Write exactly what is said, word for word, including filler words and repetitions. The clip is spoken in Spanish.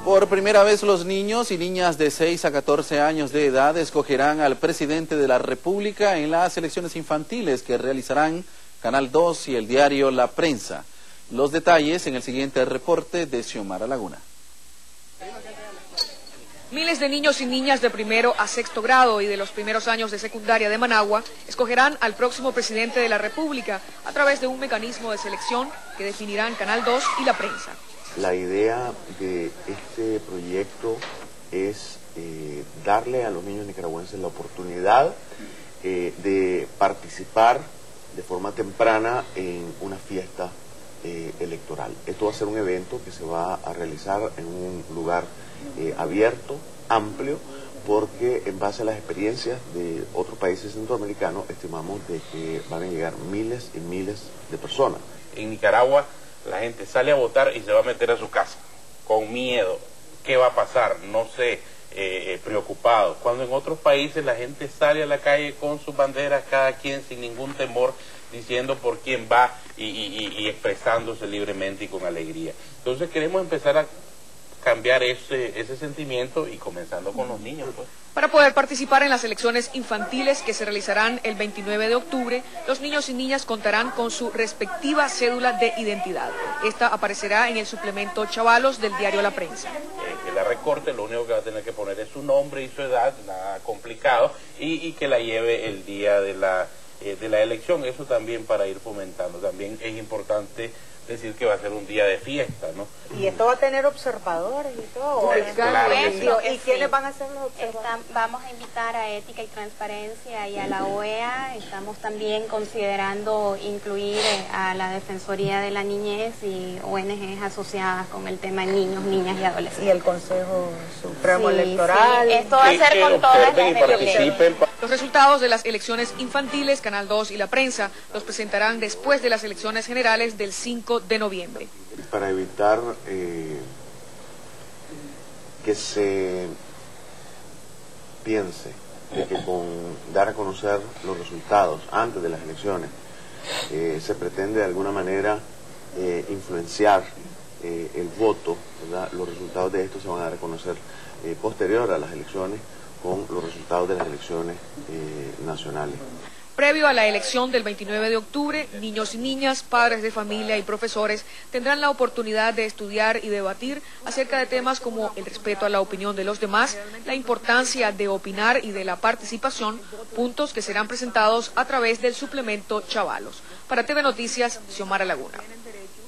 Por primera vez los niños y niñas de seis a catorce años de edad escogerán al presidente de la República en las elecciones infantiles que realizarán Canal dos y el diario La Prensa. Los detalles en el siguiente reporte de Xiomara Laguna. Miles de niños y niñas de primero a sexto grado y de los primeros años de secundaria de Managua escogerán al próximo presidente de la República a través de un mecanismo de selección que definirán Canal dos y La Prensa. La idea de este proyecto es eh, darle a los niños nicaragüenses la oportunidad eh, de participar de forma temprana en una fiesta eh, electoral. Esto va a ser un evento que se va a realizar en un lugar eh, abierto, amplio, porque en base a las experiencias de otros países centroamericanos estimamos de que van a llegar miles y miles de personas. En Nicaragua la gente sale a votar y se va a meter a su casa, con miedo. ¿Qué va a pasar? No sé, eh, preocupado. Cuando en otros países la gente sale a la calle con sus banderas, cada quien sin ningún temor, diciendo por quién va y, y, y expresándose libremente y con alegría. Entonces queremos empezar a cambiar ese, ese sentimiento y comenzando con los niños, pues. Para poder participar en las elecciones infantiles que se realizarán el veintinueve de octubre, los niños y niñas contarán con su respectiva cédula de identidad. Esta aparecerá en el suplemento Chavalos del diario La Prensa. Eh, que la recorte, lo único que va a tener que poner es su nombre y su edad, nada complicado, y, y que la lleve el día de la, eh, de la elección. Eso también para ir fomentando. También es importante decir que va a ser un día de fiesta, ¿no? Y esto va a tener observadores y todo. Pues, claro que sí. ¿Y quiénes van a ser los observadores? Está, vamos a invitar a Ética y Transparencia y a la O E A. Estamos también considerando incluir a la Defensoría de la Niñez y O N Ges asociadas con el tema de niños, niñas y adolescentes. Y el Consejo Supremo Sí, Electoral. sí. Esto va a ser con todas las y participen. Los resultados de las elecciones infantiles, Canal dos y La Prensa, los presentarán después de las elecciones generales del cinco de noviembre. Para evitar eh, que se piense de que con dar a conocer los resultados antes de las elecciones eh, se pretende de alguna manera eh, influenciar eh, el voto, ¿verdad? Los resultados de esto se van a dar a conocer eh, posterior a las elecciones con los resultados de las elecciones eh, nacionales. Previo a la elección del veintinueve de octubre, niños y niñas, padres de familia y profesores tendrán la oportunidad de estudiar y debatir acerca de temas como el respeto a la opinión de los demás, la importancia de opinar y de la participación, puntos que serán presentados a través del suplemento Chavalos. Para T V Noticias, Xiomara Laguna.